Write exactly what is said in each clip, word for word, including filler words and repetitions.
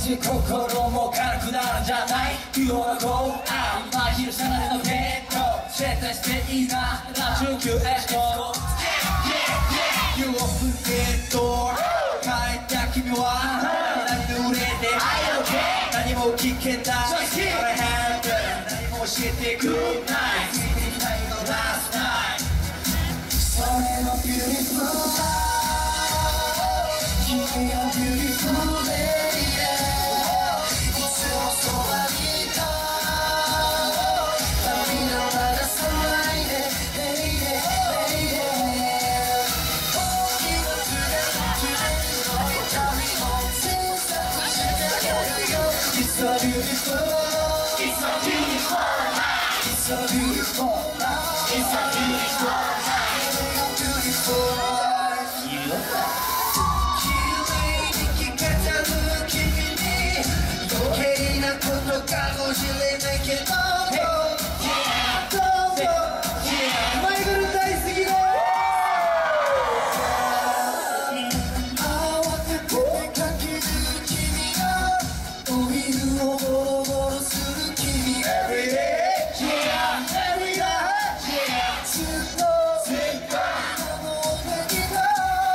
ち心も軽くなるんじゃない不要なこうあ今昼下がりのペット絶対していいなラジオ キューエス と You open the door 帰った君は何で売れて何も聞けない What happened 何も教えてくれないついてきたいの Last night それの Beautiful life 君の Beautiful lady いつもそばにいた涙を流さないで Lady Lady大きな船の旅を制作してあげるよ It's so beautiful It's so beautiful It's so beautiful It's so beautiful Beautiful綺麗に聞けちゃう君に余計なことかもしれないけどどうぞマイクル大好きだ慌てて出かける君がお昼をボロボロする君 Every day Every day ずっとずっとこの同じだ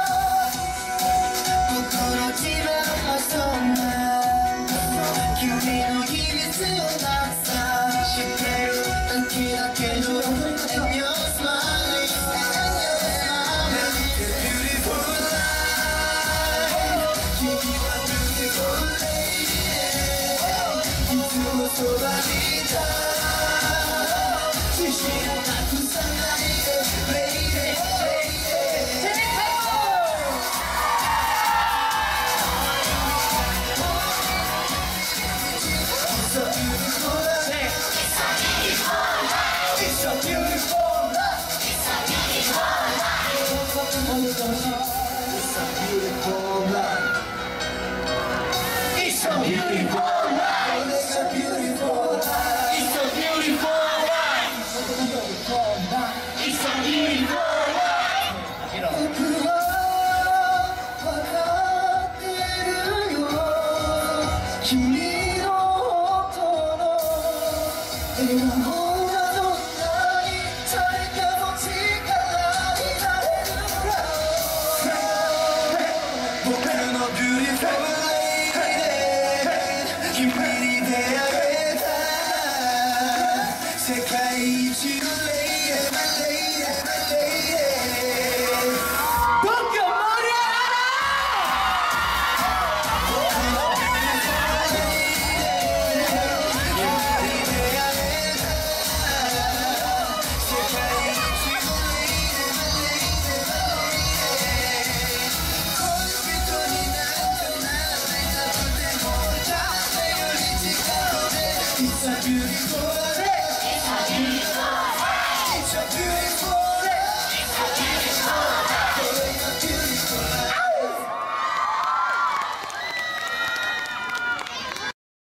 僕の自慢はそんな君の秘密をたくさん知ってるだけだけど And your smile is beautiful life 君は beautiful lady いつもそばにいた自信をなくさないで Lady Lady It's so beautiful life It's so beautiful life It's so beautiful life It's so beautiful life It's so beautiful life It's so beautiful life It's so beautiful life 僕は分かってるよ君の音の笑顔